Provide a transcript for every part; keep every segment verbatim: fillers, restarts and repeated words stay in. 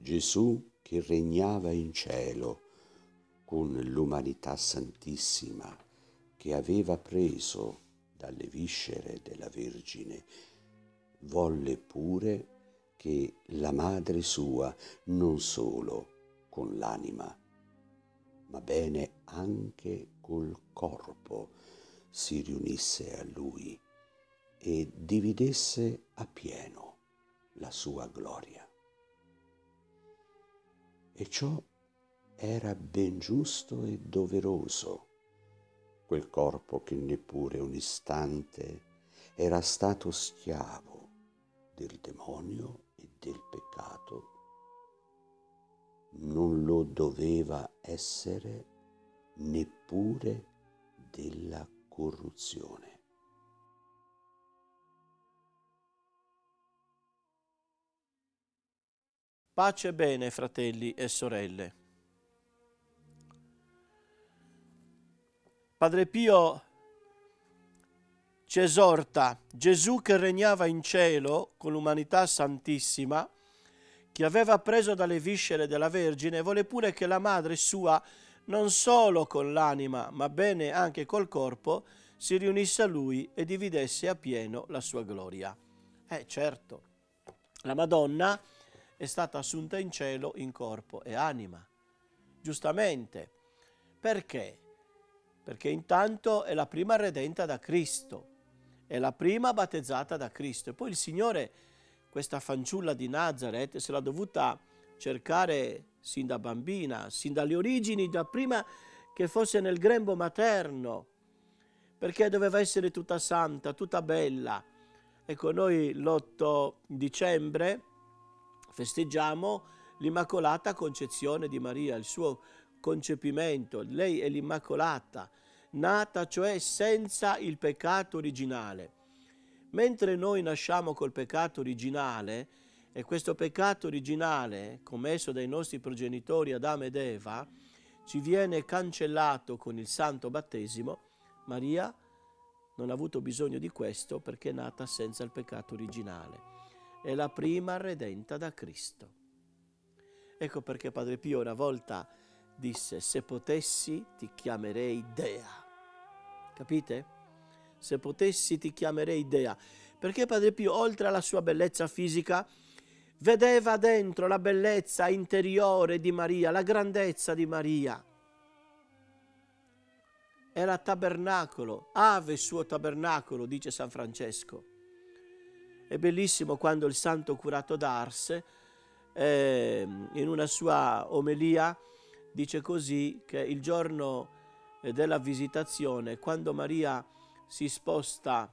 Gesù che regnava in cielo con l'umanità santissima che aveva preso dalle viscere della Vergine, volle pure che la madre sua non solo con l'anima, ma bene anche col corpo si riunisse a lui e dividesse appieno la sua gloria. E ciò era ben giusto e doveroso, quel corpo che neppure un istante era stato schiavo del demonio e del peccato, non lo doveva essere neppure della corruzione. Pace e bene, fratelli e sorelle. Padre Pio ci esorta: Gesù che regnava in cielo con l'umanità santissima, che aveva preso dalle viscere della Vergine, vuole pure che la madre sua, non solo con l'anima, ma bene anche col corpo, si riunisse a lui e dividesse appieno la sua gloria. Eh, certo, la Madonna è stata assunta in cielo in corpo e anima, giustamente. Perché? Perché intanto è la prima redenta da Cristo, è la prima battezzata da Cristo. E poi il Signore, questa fanciulla di Nazareth, se l'ha dovuta cercare sin da bambina, sin dalle origini, da prima che fosse nel grembo materno, perché doveva essere tutta santa, tutta bella. Ecco, noi l'otto dicembre festeggiamo l'Immacolata Concezione di Maria, il suo concepimento. Lei è l'Immacolata, nata cioè senza il peccato originale. Mentre noi nasciamo col peccato originale, e questo peccato originale, commesso dai nostri progenitori Adamo ed Eva, ci viene cancellato con il santo battesimo, Maria non ha avuto bisogno di questo perché è nata senza il peccato originale. È la prima redenta da Cristo. Ecco perché Padre Pio una volta disse: se potessi ti chiamerei Dea. Capite? Se potessi ti chiamerei Dea. Perché Padre Pio, oltre alla sua bellezza fisica, vedeva dentro la bellezza interiore di Maria, la grandezza di Maria. Era tabernacolo, ave suo tabernacolo, dice San Francesco. È bellissimo quando il santo curato d'Ars, eh, in una sua omelia, dice così, che il giorno della visitazione, quando Maria si sposta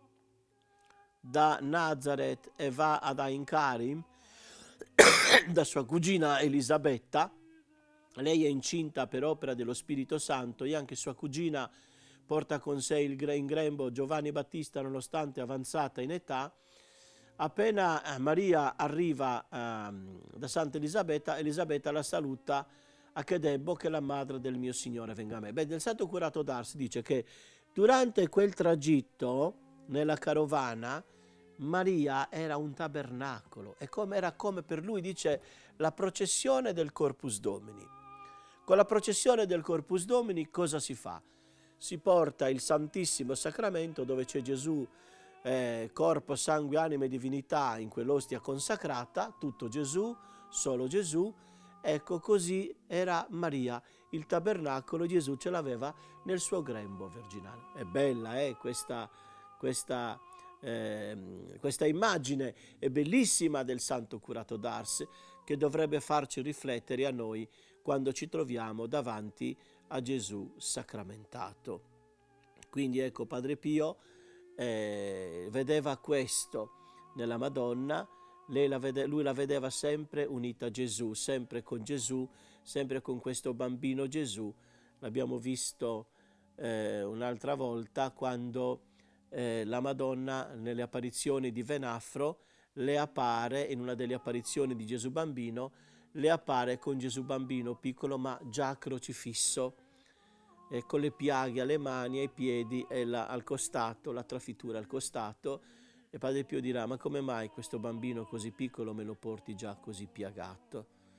da Nazareth e va ad Ain Karim, da sua cugina Elisabetta, lei è incinta per opera dello Spirito Santo e anche sua cugina porta con sé il, in grembo Giovanni Battista, nonostante avanzata in età. Appena Maria arriva um, da Santa Elisabetta, Elisabetta la saluta: a che debbo che la madre del mio Signore venga a me. Beh, del Santo Curato d'Ars dice che durante quel tragitto nella carovana Maria era un tabernacolo, e come era come per lui, dice, la processione del Corpus Domini. Con la processione del Corpus Domini cosa si fa? Si porta il Santissimo Sacramento, dove c'è Gesù, eh, corpo, sangue, anima e divinità, in quell'ostia consacrata, tutto Gesù, solo Gesù. Ecco, così era Maria, il tabernacolo Gesù ce l'aveva nel suo grembo virginale. È bella, eh, questa, questa, eh, questa immagine è bellissima del Santo Curato d'Ars, che dovrebbe farci riflettere a noi quando ci troviamo davanti a Gesù sacramentato. Quindi ecco, Padre Pio eh, vedeva questo nella Madonna. Lei la vede, lui la vedeva sempre unita a Gesù, sempre con Gesù, sempre con questo bambino Gesù. L'abbiamo visto eh, un'altra volta quando eh, la Madonna nelle apparizioni di Venafro le appare, in una delle apparizioni di Gesù bambino, le appare con Gesù bambino piccolo ma già crocifisso, e con le piaghe alle mani, ai piedi e la, al costato, la trafittura al costato. E Padre Pio dirà: ma come mai questo bambino così piccolo me lo porti già così piagato?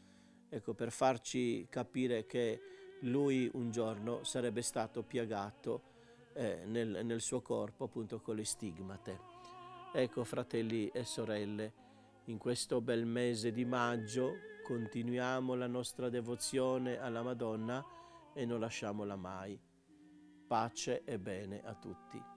ecco, per farci capire che lui un giorno sarebbe stato piagato eh, nel, nel suo corpo appunto con le stigmate. Ecco, fratelli e sorelle, in questo bel mese di maggio continuiamo la nostra devozione alla Madonna e non lasciamola mai. Pace e bene a tutti.